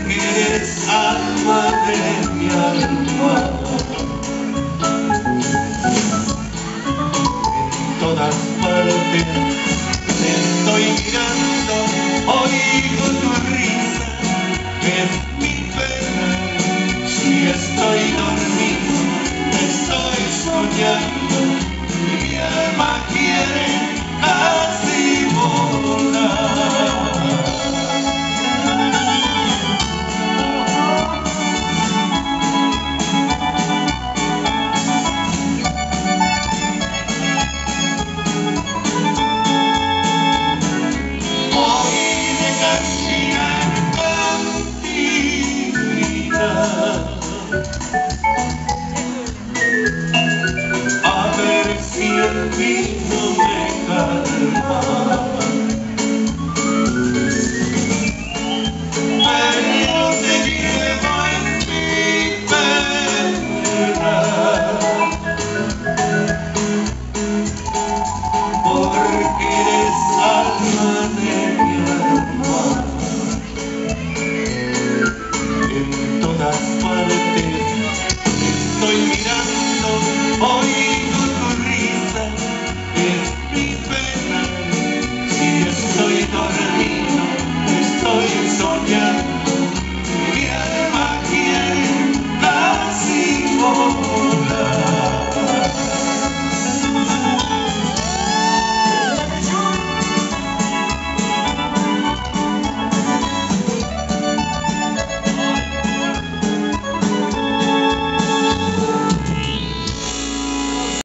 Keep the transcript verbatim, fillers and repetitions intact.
eres alma de mi alma. En todas partes te estoy mirando, oigo tu risa, es mi pena. Si estoy dormido, estoy soñando, mi alma quiere casi volar. A ver si el vino me calma, pero seguiré